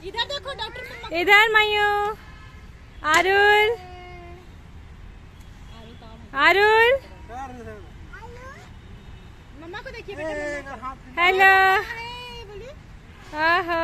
इधर देखो डॉक्टर। इधर मयू। आरुल आरुल मम्मा को देखिए। हेलो। बोलिए। हाँ।